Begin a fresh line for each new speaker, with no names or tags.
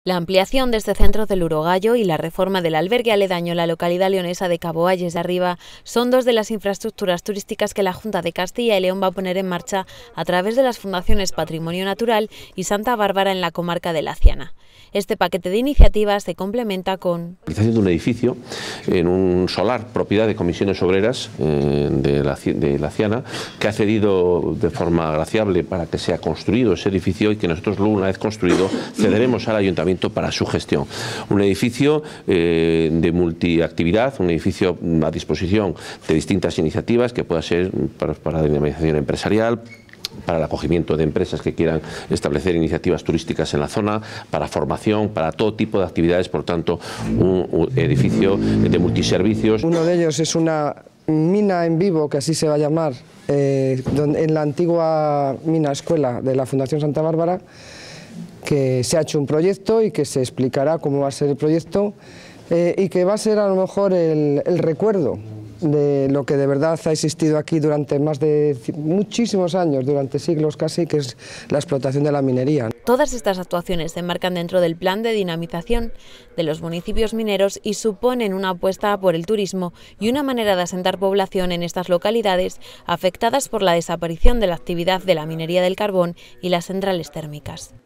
La ampliación de este centro del Urogallo y la reforma del albergue aledaño en la localidad leonesa de Cabo Ayes de Arriba son dos de las infraestructuras turísticas que la Junta de Castilla y León va a poner en marcha a través de las fundaciones Patrimonio Natural y Santa Bárbara en la comarca de Laciana. Este paquete de iniciativas se complementa con
la realización de un edificio en un solar propiedad de Comisiones Obreras de Laciana, que ha cedido de forma agraciable para que sea construido ese edificio y que nosotros luego, una vez construido, cederemos al Ayuntamiento para su gestión. Un edificio de multiactividad, un edificio a disposición de distintas iniciativas que pueda ser para dinamización empresarial, para el acogimiento de empresas que quieran establecer iniciativas turísticas en la zona, para formación, para todo tipo de actividades, por tanto, un edificio de multiservicios.
Uno de ellos es una mina en vivo, que así se va a llamar, en la antigua mina escuela de la Fundación Santa Bárbara, que se ha hecho un proyecto y que se explicará cómo va a ser el proyecto y que va a ser a lo mejor el recuerdo de lo que de verdad ha existido aquí durante más de muchísimos años, durante siglos casi, que es la explotación de la minería.
Todas estas actuaciones se enmarcan dentro del plan de dinamización de los municipios mineros y suponen una apuesta por el turismo y una manera de asentar población en estas localidades afectadas por la desaparición de la actividad de la minería del carbón y las centrales térmicas.